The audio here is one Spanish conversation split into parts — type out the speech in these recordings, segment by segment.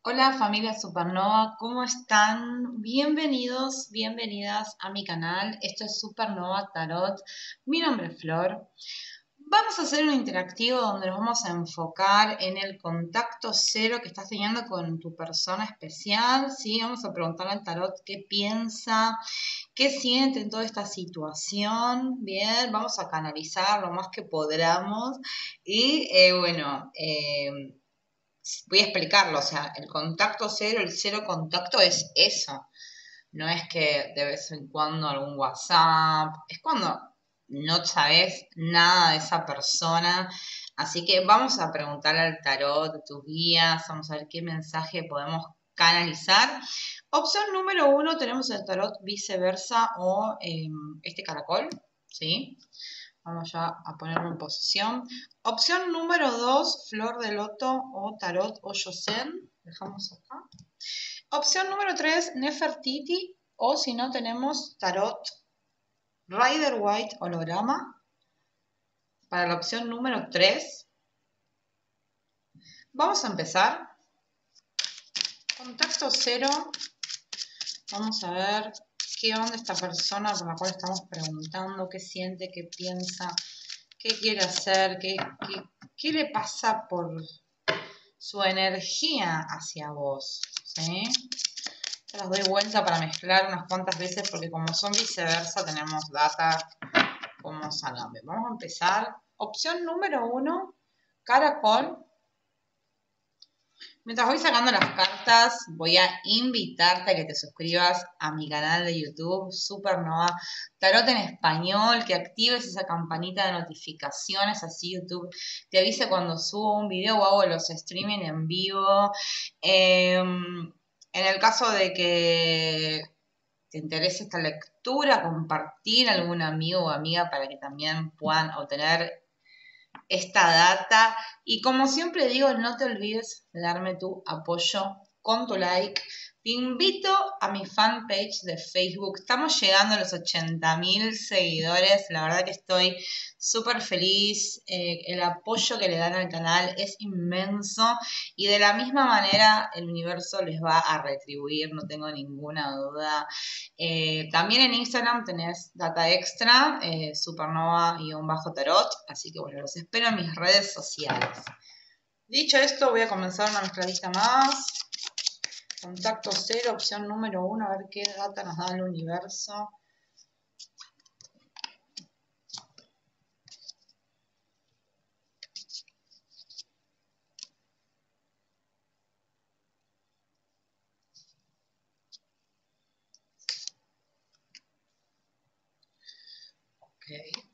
Hola familia Supernova, ¿cómo están? Bienvenidos, bienvenidas a mi canal. Esto es Supernova Tarot. Mi nombre es Flor. Vamos a hacer un interactivo donde nos vamos a enfocar en el contacto cero que estás teniendo con tu persona especial, ¿sí? Vamos a preguntarle al tarot qué piensa, qué siente en toda esta situación. Bien, vamos a canalizar lo más que podamos y voy a explicarlo, o sea, el contacto cero, el cero contacto es eso. No es que de vez en cuando algún WhatsApp, es cuando no sabes nada de esa persona. Así que vamos a preguntarle al tarot, de tus guías, vamos a ver qué mensaje podemos canalizar. Opción número uno, tenemos el tarot viceversa o este caracol, ¿sí? Vamos ya a ponerlo en posición. Opción número 2, flor de loto o tarot o yosen. Dejamos acá. Opción número 3, Nefertiti. O si no, tenemos tarot Rider White holograma. Para la opción número 3. Vamos a empezar. Contacto cero. Vamos a ver qué onda esta persona por la cual estamos preguntando, qué siente, qué piensa, qué quiere hacer, qué le pasa por su energía hacia vos, ¿sí? Te las doy vuelta para mezclar unas cuantas veces porque como son viceversa tenemos data como salame. Vamos a empezar. Opción número uno, caracol. Mientras voy sacando las cartas, voy a invitarte a que te suscribas a mi canal de YouTube, Supernova Tarot en Español, que actives esa campanita de notificaciones, así YouTube te avise cuando subo un video o hago los streaming en vivo. En el caso de que te interese esta lectura, compartir a algún amigo o amiga para que también puedan obtener esta data. Y como siempre digo, no te olvides de darme tu apoyo con tu like. Te invito a mi fanpage de Facebook. Estamos llegando a los 80.000 seguidores. La verdad que estoy súper feliz. El apoyo que le dan al canal es inmenso. Y de la misma manera el universo les va a retribuir, no tengo ninguna duda. También en Instagram tenés data extra, supernova-tarot, así que bueno, los espero en mis redes sociales. Dicho esto, voy a comenzar una mezcladita más. Contacto cero, opción número uno, a ver qué data nos da el universo. Ok.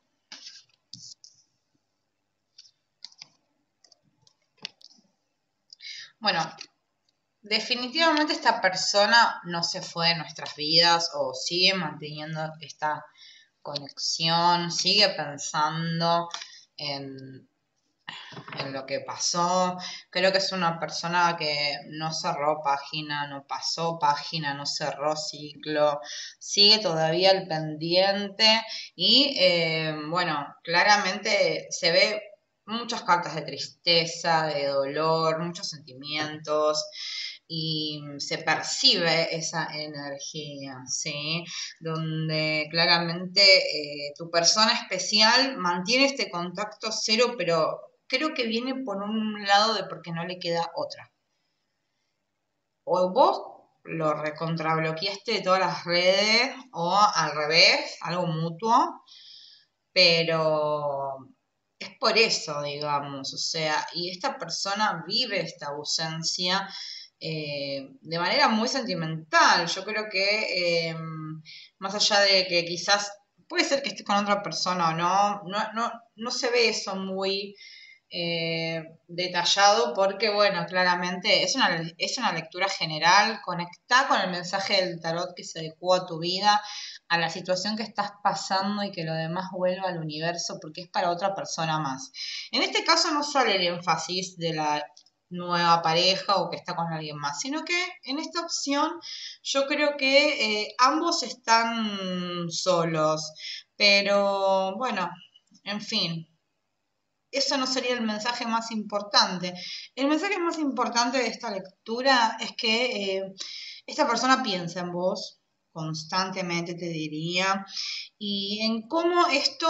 Bueno, definitivamente esta persona no se fue de nuestras vidas o sigue manteniendo esta conexión, sigue pensando en, en lo que pasó. Creo que es una persona que no cerró página, no pasó página, no cerró ciclo, sigue todavía el pendiente y bueno, claramente se ve muchas cartas de tristeza, de dolor, muchos sentimientos y se percibe esa energía, ¿sí? Donde claramente tu persona especial mantiene este contacto cero, pero creo que viene por un lado de porque no le queda otra. O vos lo recontrabloqueaste de todas las redes, o al revés, algo mutuo, pero es por eso, digamos, o sea, y esta persona vive esta ausencia de manera muy sentimental. Yo creo que más allá de que quizás puede ser que esté con otra persona o no, no se ve eso muy detallado porque, bueno, claramente es una lectura general, conecta con el mensaje del tarot que se adecua a tu vida, a la situación que estás pasando y que lo demás vuelva al universo porque es para otra persona más. En este caso no sale el énfasis de la nueva pareja o que está con alguien más, sino que en esta opción yo creo que ambos están solos, pero bueno, en fin. eso no sería el mensaje más importante. El mensaje más importante de esta lectura es que esta persona piensa en vos constantemente, te diría, y en cómo esto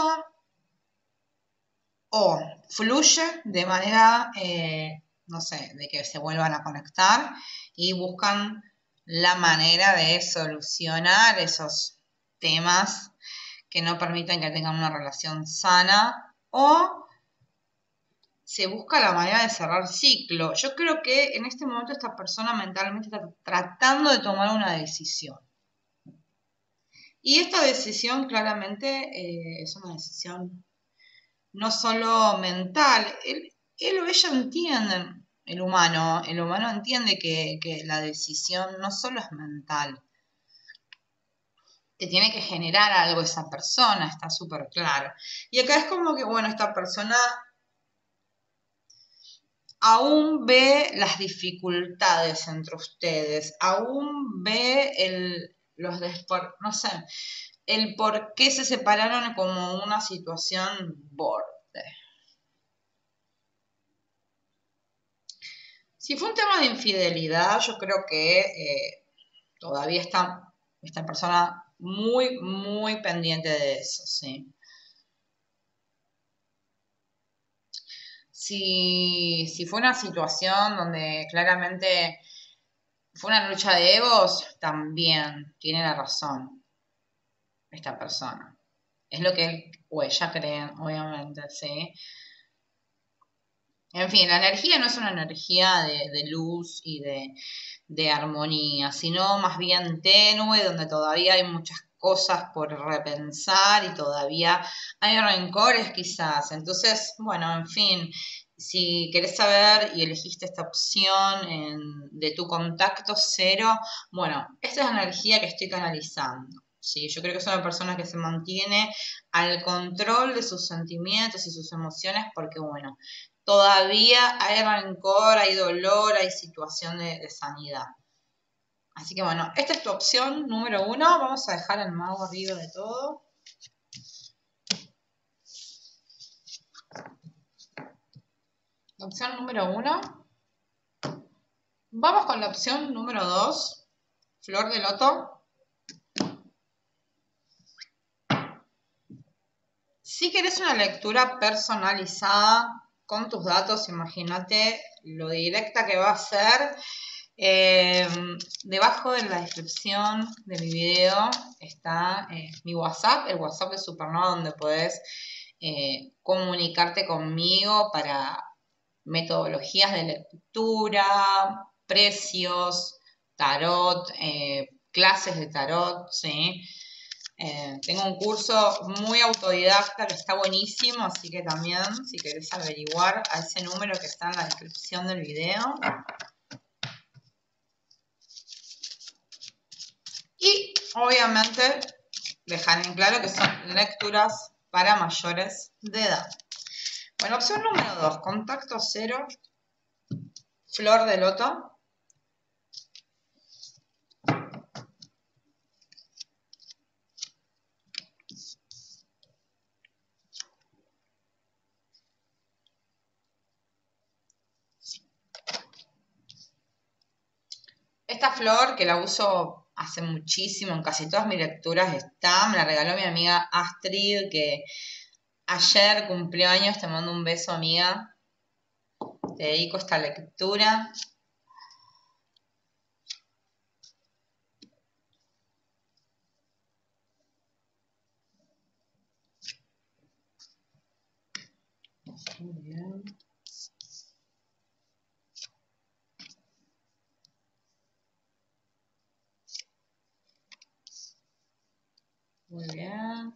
o fluye de manera, no sé, de que se vuelvan a conectar y buscan la manera de solucionar esos temas que no permiten que tengan una relación sana o se busca la manera de cerrar ciclo. Yo creo que en este momento esta persona mentalmente está tratando de tomar una decisión. Y esta decisión claramente es una decisión no solo mental, él o ella entienden, el humano entiende que la decisión no solo es mental, que tiene que generar algo esa persona, está súper claro. Y acá es como que, bueno, esta persona aún ve las dificultades entre ustedes, aún ve no sé, el por qué se separaron como una situación borde. Si fue un tema de infidelidad, yo creo que todavía está esta persona muy, muy pendiente de eso, ¿sí? Si fue una situación donde claramente fue una lucha de egos, también tiene la razón esta persona. Es lo que él o ella creen, obviamente, ¿sí? En fin, la energía no es una energía de luz y de armonía, sino más bien tenue, donde todavía hay muchas cosas por repensar y todavía hay rencores quizás. Entonces, bueno, en fin, si querés saber y elegiste esta opción de tu contacto cero, bueno, esta es la energía que estoy canalizando. Sí, yo creo que es una persona que se mantiene al control de sus sentimientos y sus emociones porque, bueno, todavía hay rencor, hay dolor, hay situación de sanidad. Así que bueno, esta es tu opción número 1. Vamos a dejar el mago arriba de todo. La opción número 1. Vamos con la opción número 2. Flor de loto. Si querés una lectura personalizada con tus datos, imagínate lo directa que va a ser. Debajo de la descripción de mi video está mi WhatsApp, el WhatsApp de Supernova, donde podés comunicarte conmigo para metodologías de lectura, precios, tarot, clases de tarot, ¿sí? Tengo un curso muy autodidacta que está buenísimo, así que también si querés averiguar a ese número que está en la descripción del video. Y obviamente dejar en claro que son lecturas para mayores de edad. Bueno, opción número 2, contacto cero, flor de loto. Esta flor que la uso hace muchísimo, en casi todas mis lecturas está, me la regaló mi amiga Astrid, que ayer cumplió años, te mando un beso amiga, te dedico esta lectura. Muy bien. Muy bien.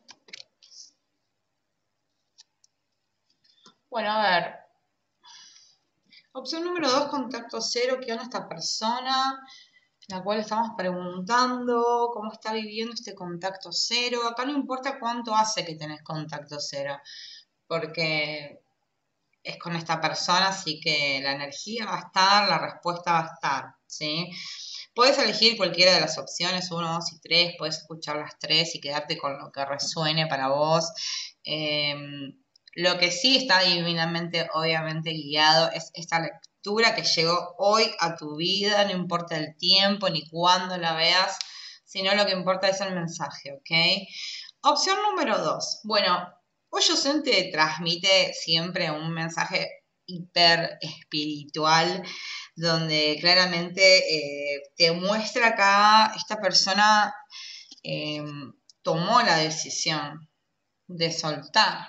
Bueno, a ver. Opción número 2, contacto cero. ¿Qué onda esta persona? La cual estamos preguntando cómo está viviendo este contacto cero. Acá no importa cuánto hace que tenés contacto cero, porque es con esta persona, así que la energía va a estar, la respuesta va a estar, ¿sí? Puedes elegir cualquiera de las opciones, 1, 2 y 3, puedes escuchar las 3 y quedarte con lo que resuene para vos. Lo que sí está divinamente, obviamente guiado es esta lectura que llegó hoy a tu vida, no importa el tiempo ni cuándo la veas, sino lo que importa es el mensaje, ¿ok? Opción número 2. Bueno, Hoyosun te transmite siempre un mensaje hiper espiritual, donde claramente te muestra acá esta persona eh, tomó la decisión de soltar.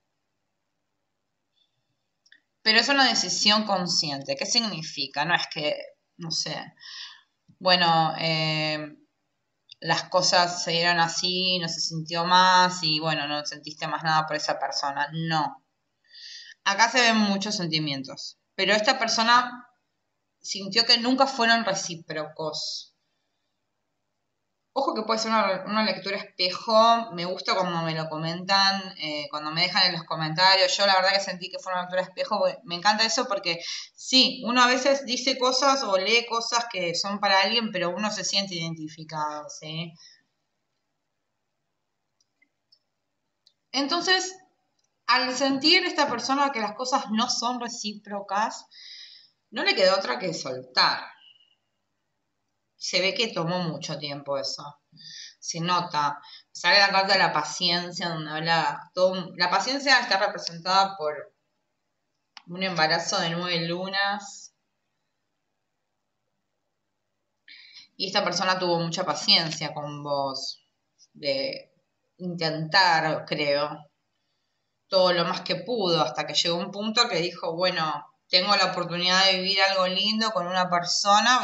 Pero es una decisión consciente. ¿Qué significa? No es que, no sé, bueno, las cosas se dieron así, no se sintió más y bueno, no sentiste más nada por esa persona. No. Acá se ven muchos sentimientos. Pero esta persona sintió que nunca fueron recíprocos. Ojo que puede ser una lectura espejo, me gusta cuando me lo comentan, cuando me dejan en los comentarios, yo la verdad que sentí que fue una lectura espejo, me encanta eso porque sí, uno a veces dice cosas o lee cosas que son para alguien, pero uno se siente identificado, ¿sí? Entonces, al sentir esta persona que las cosas no son recíprocas, no le quedó otra que soltar. Se ve que tomó mucho tiempo eso. Se nota. Sale la carta de la paciencia, donde habla todo. La paciencia está representada por un embarazo de 9 lunas. Y esta persona tuvo mucha paciencia con vos. De intentar, creo, todo lo más que pudo. Hasta que llegó un punto que dijo, bueno, tengo la oportunidad de vivir algo lindo con una persona,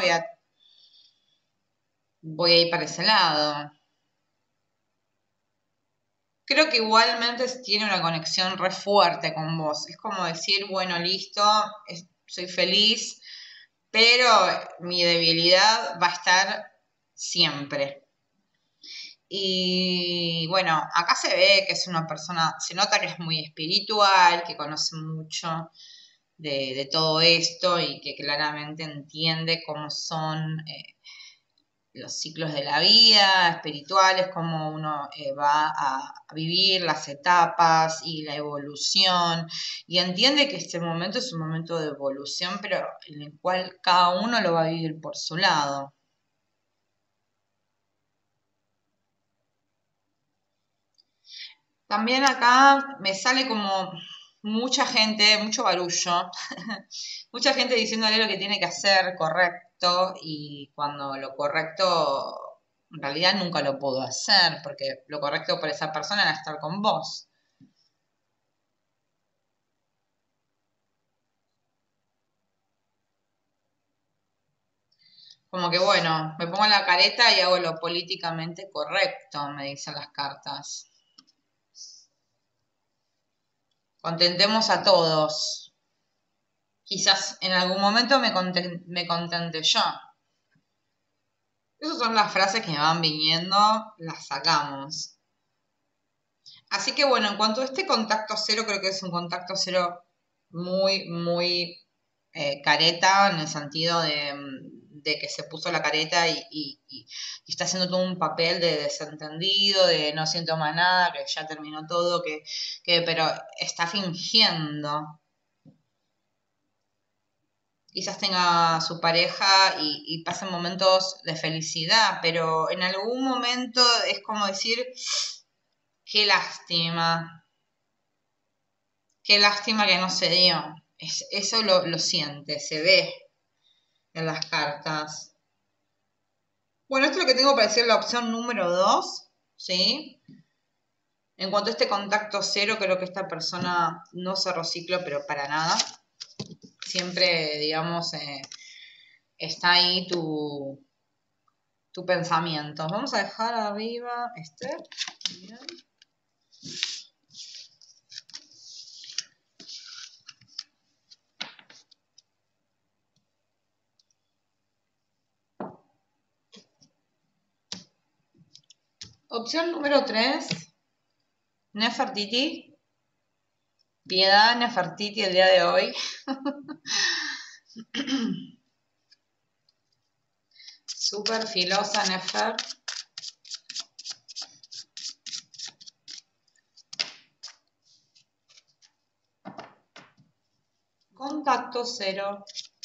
voy a ir para ese lado. Creo que igualmente tiene una conexión re fuerte con vos. Es como decir, bueno, listo, soy feliz, pero mi debilidad va a estar siempre. Y bueno, acá se ve que es una persona, se nota que es muy espiritual, que conoce mucho de todo esto y que claramente entiende cómo son los ciclos de la vida, espirituales, cómo uno va a vivir las etapas y la evolución, y entiende que este momento es un momento de evolución, pero en el cual cada uno lo va a vivir por su lado. También acá me sale como mucha gente, mucho barullo, mucha gente diciéndole lo que tiene que hacer correcto y cuando lo correcto en realidad nunca lo pudo hacer porque lo correcto para esa persona era estar con vos. Como que bueno, me pongo la careta y hago lo políticamente correcto, me dicen las cartas. Contentemos a todos. Quizás en algún momento me contente yo. Esas son las frases que me van viniendo, las sacamos. Así que bueno, en cuanto a este contacto cero, creo que es un contacto cero muy, muy careta, en el sentido de que se puso la careta y está haciendo todo un papel de desentendido, de no siento más nada, que ya terminó todo, pero está fingiendo. Quizás tenga a su pareja y pasen momentos de felicidad, pero en algún momento es como decir, qué lástima. Qué lástima que no se dio. Eso lo siente, se ve en las cartas. Bueno, esto es lo que tengo para decir la opción número 2, ¿sí? En cuanto a este contacto cero, creo que esta persona no cerró ciclo, pero para nada. Siempre, digamos, está ahí tu pensamiento. Vamos a dejar arriba este. Bien. Opción número 3, Nefertiti. Piedad Nefertiti el día de hoy. Súper filosa Nefer. Contacto cero.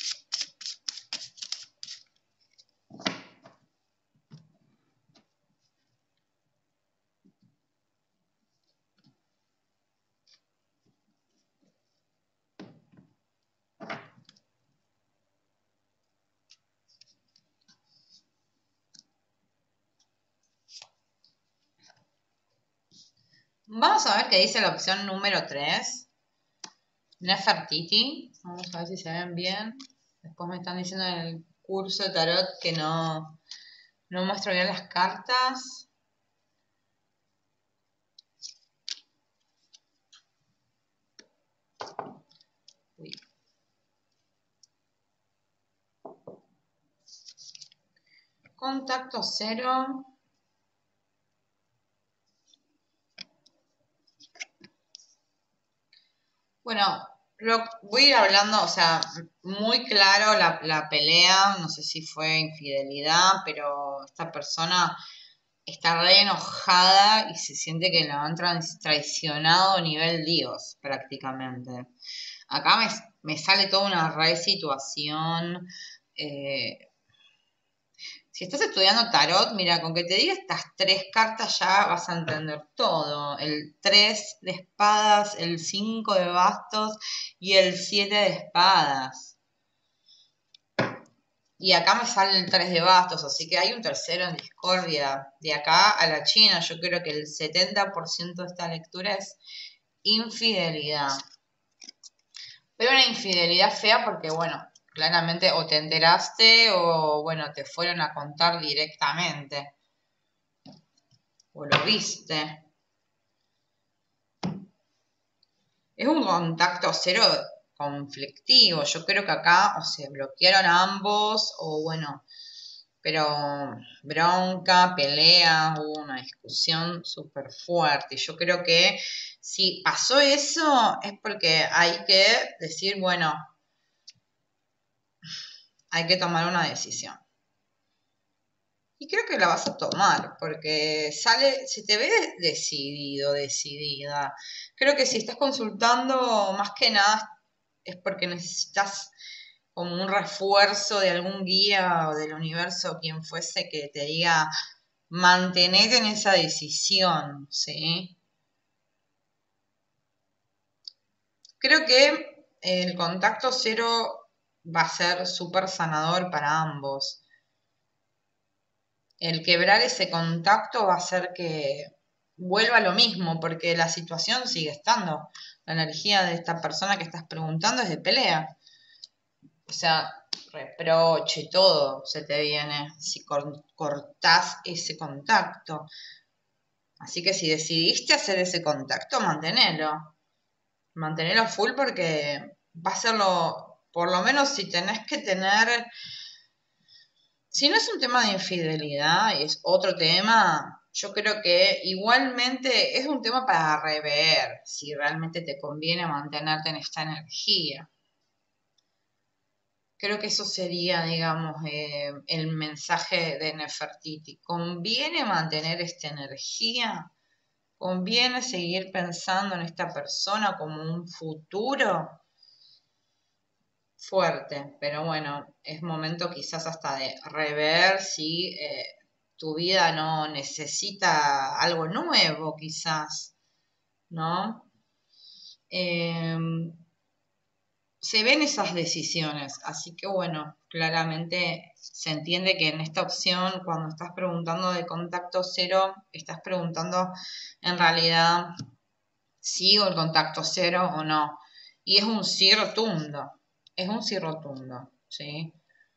Vamos a ver qué dice la opción número 3. Nefertiti. Vamos a ver si se ven bien. Después me están diciendo en el curso de tarot que no muestro bien las cartas. Uy. Contacto cero. Bueno, voy a ir hablando, o sea, muy claro la pelea, no sé si fue infidelidad, pero esta persona está re enojada y se siente que la han traicionado a nivel Dios, prácticamente. Acá me sale toda una re situación. Si estás estudiando tarot, mira, con que te diga estas 3 cartas ya vas a entender todo. El 3 de espadas, el 5 de bastos y el 7 de espadas. Y acá me sale el 3 de bastos, así que hay un tercero en discordia. De acá a la China, yo creo que el 70% de esta lectura es infidelidad. Pero una infidelidad fea porque, bueno, claramente o te enteraste o, bueno, te fueron a contar directamente. O lo viste. Es un contacto cero conflictivo. Yo creo que acá o se bloquearon ambos o, bueno, pero bronca, pelea, hubo una discusión súper fuerte. Y yo creo que si pasó eso es porque hay que decir, bueno, hay que tomar una decisión. Y creo que la vas a tomar, porque se te ve decidido, decidida. Creo que si estás consultando, más que nada es porque necesitas como un refuerzo de algún guía o del universo, quien fuese, que te diga, mantenete en esa decisión, ¿sí? Creo que el contacto cero va a ser súper sanador para ambos. El quebrar ese contacto va a hacer que vuelva lo mismo, porque la situación sigue estando. La energía de esta persona que estás preguntando es de pelea. O sea, reproche, todo se te viene si cortás ese contacto. Así que si decidiste hacer ese contacto, mantenelo. Mantenelo full porque va a serlo, por lo menos si tenés que tener. Si no es un tema de infidelidad, es otro tema, yo creo que igualmente es un tema para rever si realmente te conviene mantenerte en esta energía. Creo que eso sería, digamos, el mensaje de Nefertiti. ¿Conviene mantener esta energía? ¿Conviene seguir pensando en esta persona como un futuro? Fuerte, pero bueno, es momento quizás hasta de rever si tu vida no necesita algo nuevo, quizás, ¿no? Se ven esas decisiones, así que bueno, claramente se entiende que en esta opción, cuando estás preguntando de contacto cero, estás preguntando en realidad ¿sigo el contacto cero o no? Y es un sí rotundo, es un sí rotundo, ¿sí?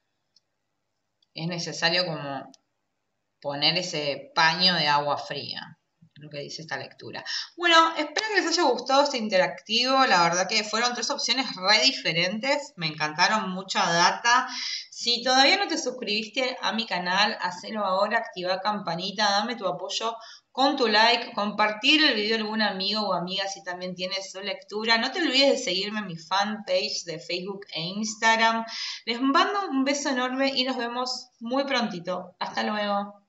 Es necesario como poner ese paño de agua fría, lo que dice esta lectura. Bueno, espero que les haya gustado este interactivo. La verdad que fueron 3 opciones re diferentes. Me encantaron, mucha data. Si todavía no te suscribiste a mi canal, hacelo ahora, activa campanita, dame tu apoyo con tu like, compartir el video a algún amigo o amiga si también tienes su lectura. No te olvides de seguirme en mi fanpage de Facebook e Instagram. Les mando un beso enorme y nos vemos muy prontito. Hasta luego.